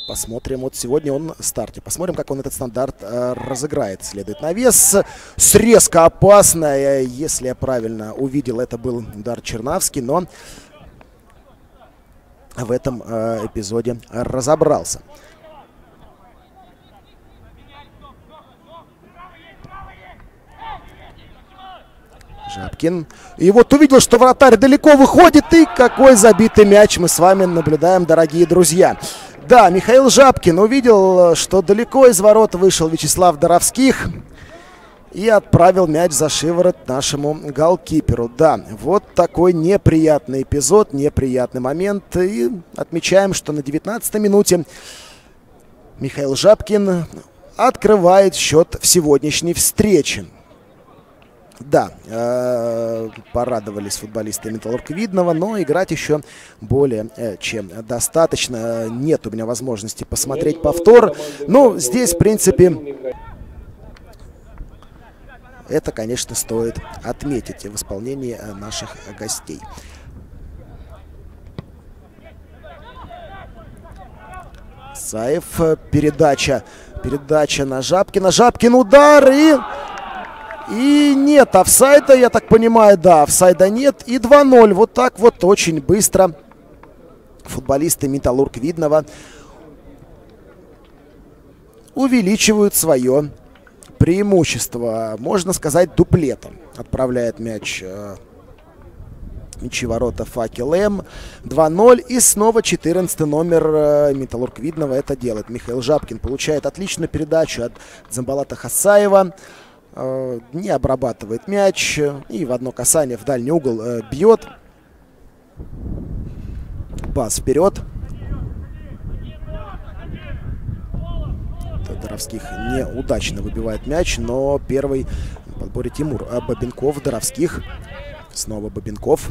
посмотрим. Вот сегодня он в старте. Посмотрим, как он этот стандарт разыграет. Следует навес. Срезка опасная. Если я правильно увидел, это был удар Чернавский, но в этом эпизоде разобрался. Жабкин. И вот увидел, что вратарь далеко выходит. И какой забитый мяч мы с вами наблюдаем, дорогие друзья. Да, Михаил Жабкин увидел, что далеко из ворот вышел Вячеслав Доровских. И отправил мяч за шиворот нашему голкиперу. Да, вот такой неприятный эпизод, неприятный момент. И отмечаем, что на 19-й минуте Михаил Жабкин открывает счет в сегодняшней встрече. Да, порадовались футболисты Металлург Видного, но играть еще более чем достаточно. Нет у меня возможности посмотреть повтор. Но здесь, в принципе, это, конечно, стоит отметить в исполнении наших гостей. Саев, передача на Жабкина. Жабкин удар и нет офсайда, я так понимаю, да, офсайда нет. И 2-0. Вот так вот очень быстро футболисты Металлург Видного увеличивают свое преимущество. Можно сказать, дуплетом. Отправляет мяч мячеворота Факел М. 2-0. И снова 14-й номер Металлург Видного это делает. Михаил Жабкин получает отличную передачу от Дзамбалата Хасаева. Не обрабатывает мяч. И в одно касание в дальний угол бьет. Пас вперед. Доровских неудачно выбивает мяч, но первый в подборе Тимур Бабенков. Доровских. Снова Бабенков.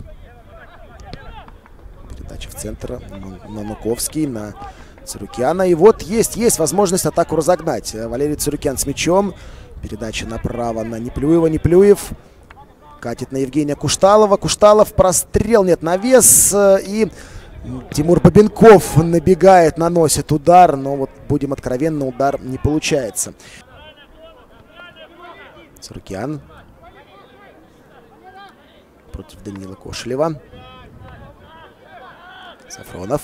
Передача в центр на Нуковский, на Цурукяна. И вот есть возможность атаку разогнать. Валерий Цурукян с мячом. Передача направо на Неплюева. Неплюев катит на Евгения Кушталова. Кушталов, прострел, нет, навес. И Тимур Бабенков набегает, наносит удар. Но вот, будем откровенны, удар не получается. Цурукян против Данила Кошелева. Сафронов.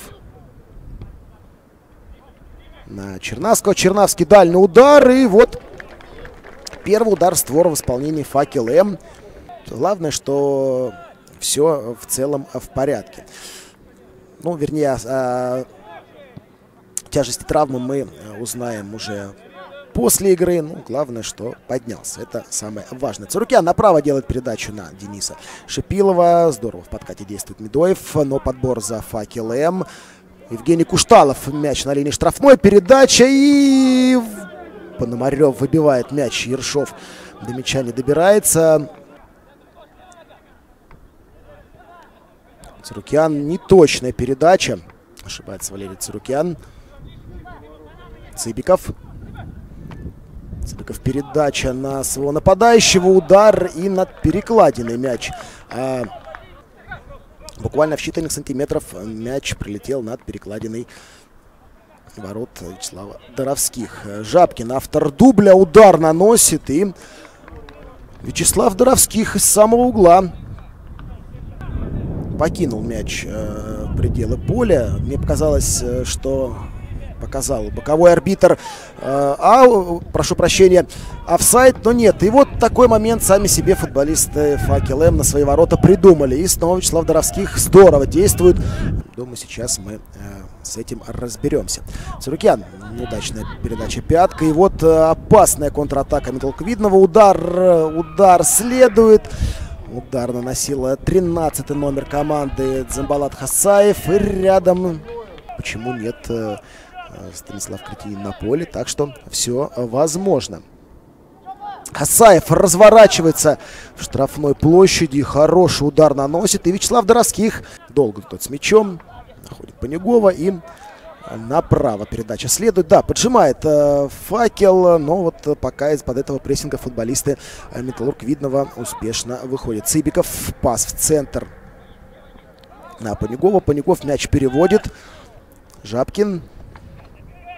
На Чернавского. Чернавский дальний удар. И вот первый удар в створ в исполнении Факел М. Главное, что все в целом в порядке. Ну, вернее, о тяжести травмы мы узнаем уже после игры. Ну, главное, что поднялся. Это самое важное. Цурукян направо делает передачу на Дениса Шипилова. Здорово в подкате действует Медоев. Но подбор за Факел М. Евгений Кушталов. Мяч на линии штрафной. Передача и Пономарев выбивает мяч. Ершов до мяча не добирается. Цурукян. Неточная передача. Ошибается Валерий Цурукян. Цыбиков. Цыбиков передача на своего нападающего. Удар и над перекладиной мяч. Буквально в считанных сантиметров мяч прилетел над перекладиной ворот Вячеслава Доровских. Жабкин, автор дубля, удар наносит. И Вячеслав Доровских из самого угла покинул мяч пределы поля. Мне показалось, что показал боковой арбитр. Прошу прощения, офсайд, но нет. И вот такой момент сами себе футболисты Факел М на свои ворота придумали. И снова Вячеслав Доровских здорово действует. Думаю, сейчас мы с этим разберемся. Цурукян. Неудачная передача пятка. И вот опасная контратака Металлург Видного. Удар следует. Удар наносил 13-й номер команды Дзамбалат Хасаев. И рядом, почему нет, Станислав Кретинин на поле. Так что все возможно. Хасаев разворачивается в штрафной площади. Хороший удар наносит. И Вячеслав Доровских. Долго тот с мячом. Находит Панюгова. И направо передача следует. Да, поджимает Факел. Но вот пока из-под этого прессинга футболисты Металлург Видного успешно выходят. Цыбиков. Пас в центр на Панюгова. Панюгов мяч переводит. Жабкин.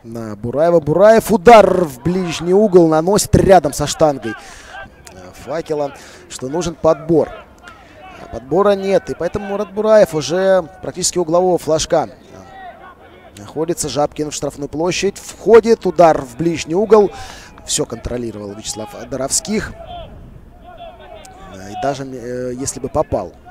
на Бураева. Бураев удар в ближний угол наносит рядом со штангой Факела, что нужен подбор. А подбора нет, и поэтому Мурат Бураев уже практически углового флажка находится. Жабкин в штрафную площадь. Входит, удар в ближний угол. Все контролировал Вячеслав Доровских. И даже если бы попал